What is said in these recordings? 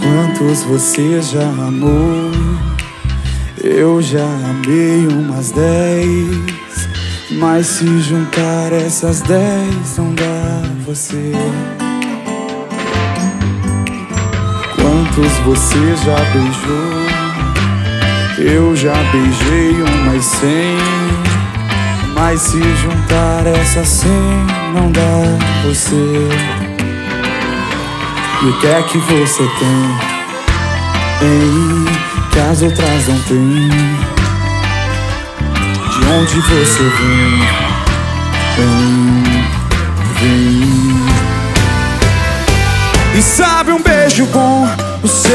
Quantos você já amou? Eu já amei umas 10, mas se juntar essas 10 não dá você. Quantos você já beijou? Eu já beijei umas 100, mas se juntar essas 100 não dá você. E o que é que você tem, hein, que as outras não têm? De onde você vem, vem. E sabe, um beijo bom, o seu,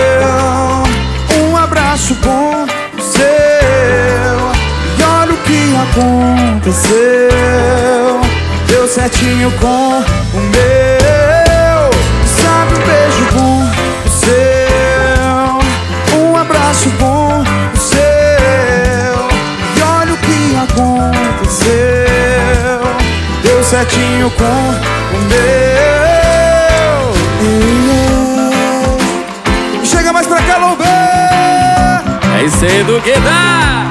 um abraço bom, o seu. E olha o que aconteceu, deu certinho com o meu. Sabe, um beijo bom, o seu, um abraço bom, o seu. E olha o que aconteceu, deu certinho com o meu. Chega mais pra cá, Lobé! É isso aí do que dá!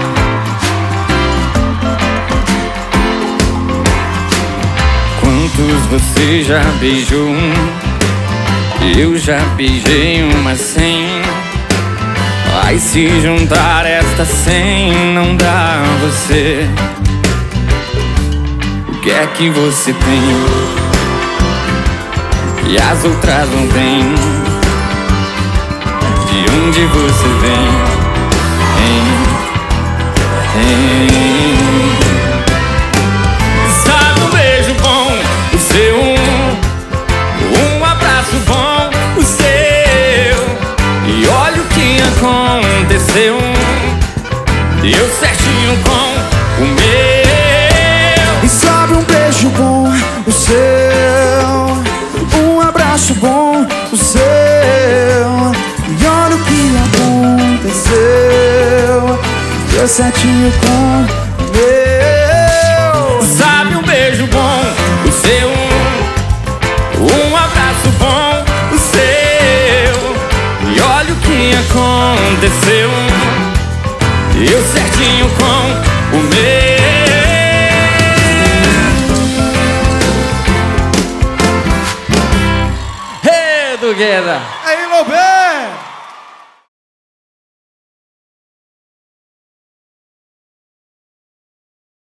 Quantos você já beijou? Eu já beijei umas 100, mas se juntar estas 100 não dá você. O que é que você tem que as outras não têm? De onde você vem, Sabe, um beijo bom, o seu, um abraço bom, o seu. E olha o que aconteceu, deu certinho com o meu. E sabe, um beijo bom, o seu, um abraço bom, o seu. E olha o que aconteceu, deu certinho com o meu. Sabe, um beijo bom, o seu, um abraço bom, o seu. E olha o que aconteceu, deu certinho com o meu. Hey, Dugueda! Aí, Lobé!